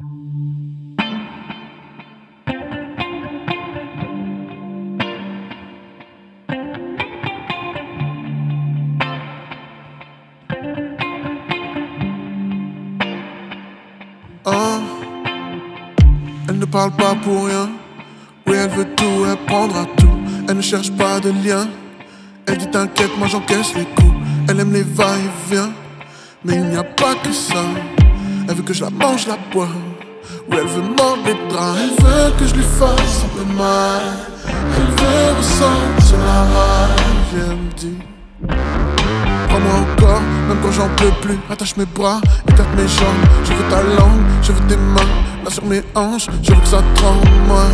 Oh, elle ne parle pas pour rien. Oui, elle veut tout, elle prendra tout. Elle ne cherche pas de lien. Elle dit t'inquiète, moi j'encaisse les coups. Elle aime les va-et-vient, mais il n'y a pas que ça. Elle veut que je la mange, la bois. Oui, elle veut mordre les draps. Elle veut que je lui fasse un peu mal. Elle veut ressentir la rage. Et elle me dit prends-moi encore, même quand j'en peux plus. Attache mes bras, écarte mes jambes. Je veux ta langue, je veux tes mains. Là sur mes hanches, je veux que ça tremble, moi.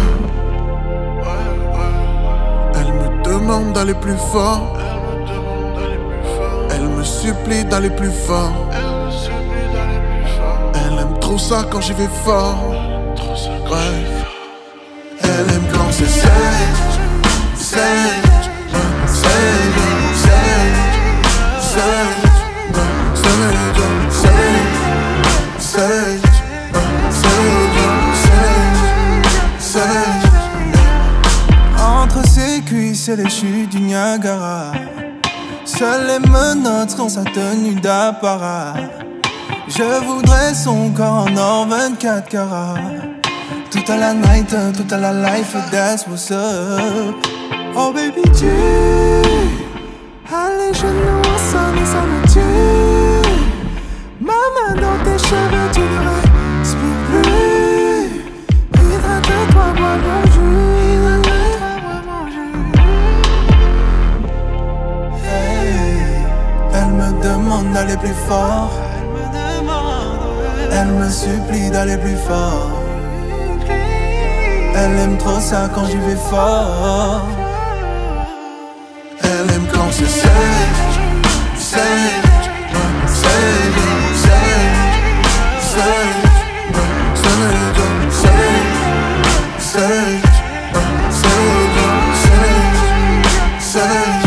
Elle me demande d'aller plus fort. Elle me supplie d'aller plus fort. Elle aime trop ça quand j'y vais fort. Ouais. Elle aime quand c'est sage, sage, sage, entre ses cuisses et les chutes du Niagara, seules les menottes sont sa tenue d'apparat. Je voudrais son corps en or 24 carats. Toute à la night, toute à la life, that's what's up. Oh baby, tu as les genoux ensemble et ça me tue. Ma main dans tes cheveux, tu ne respires plus. Hydrate-toi, bois mon jus. Hey. Elle me demande d'aller plus fort. Elle me supplie d'aller plus fort. Elle aime trop ça quand j'y vais fort. elle aime quand c'est sage, sage, sage, sage, sage, sage, sage, sage.